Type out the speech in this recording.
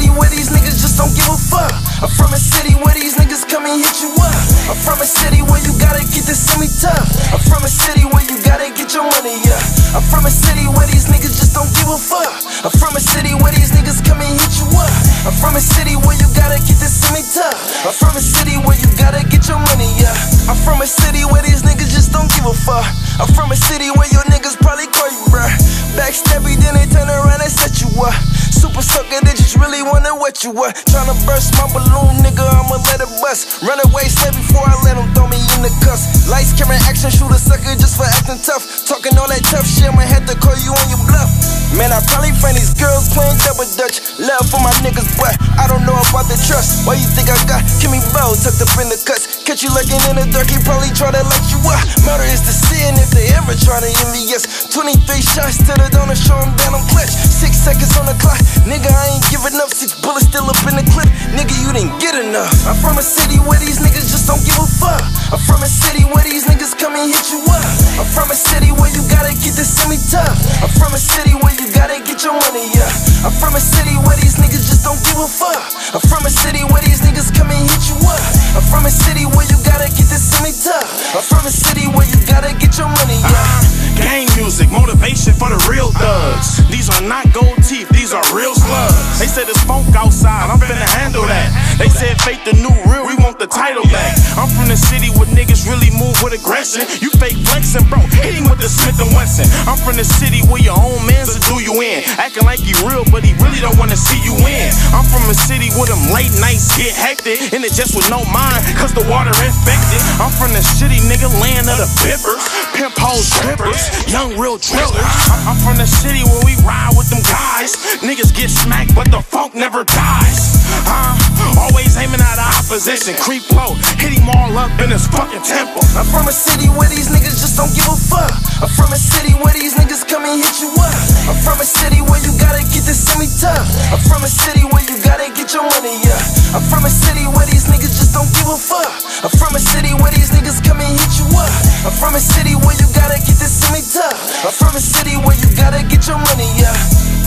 city where these niggas just don't give a fuck. I'm from a city where these niggas come and hit you up. I'm from a city where you gotta get this semi-tough. I'm from a city where you gotta get your money up. I'm from a city where these niggas just don't give a fuck. I'm from a city where these niggas come and hit you up. I'm from a city where you gotta get this semi-tough. I'm from a city where you gotta get your money up. I'm from a city where these niggas just don't give a fuck. I'm from a city where your niggas probably call you bruh. Backstab you, then they turn around and set you up. Super sucker, they just really wanna wet you up. Tryna burst my balloon, nigga, I'ma let it bust. Run away, stay before I let them throw me in the cuffs. Lights, camera, action, shoot a sucker just for acting tough. Talking all that tough shit, I'ma have to call you on your bluff. Man, I probably find these girls playing double dutch. Love for my niggas, but I don't know about the trust. Why you think I got Kimmy Bow tucked up in the cuts? Catch you lurking in the dark, he probably try to let you up. Murder is the sin if they ever try to envy us. 23 shots to the donor, show him down on clutch. 6 seconds on the clock, nigga, I ain't giving up. 6 bullets still up in the clip, nigga, you didn't get enough. I'm from a city where these niggas just don't give a fuck. I'm from a city where these niggas come and hit you up. I'm from a city where you gotta get this semi-tough. I'm from a city where you gotta get your money up. I'm from a city where these niggas just don't give a fuck. I'm from a city where these niggas come and hit you up. I'm from a city where you gotta get this semi-tough. I'm from a city where you gotta get your money up. Gang music, motivation for the real thugs. These are not gold teeth, these are real slugs. They said it's funk outside, I'm finna handle that. They said fake the new real, we want the title back. I'm from the city where niggas really move with aggression. You fake flexing, bro, hit him with the Smith & Wesson. I'm from the city where your own mans will do you in. Acting like he real, but he really don't wanna see you win. I'm from a city where them late nights get hectic, and it's just with no mind, cause the water infected. I'm from the city, nigga, land of the bippers, pimp hoes, drippers, young real drillers. I'm from the city where we ride with them guys. Niggas get smacked, but the funk never dies. Always aiming at the opposition. Creep low, hit him all up in his fucking temple. I'm from a city where these niggas just don't give a fuck. I'm from a city where these niggas come and hit you up. I'm from a city where you gotta get this semi-tough. I'm from a city where you gotta get your money up. I'm from a city where these niggas just don't give a fuck. I'm from a city where these niggas come and hit you up. I'm from a city where you gotta get this semi-tough. I'm from a city where you gotta get your money up.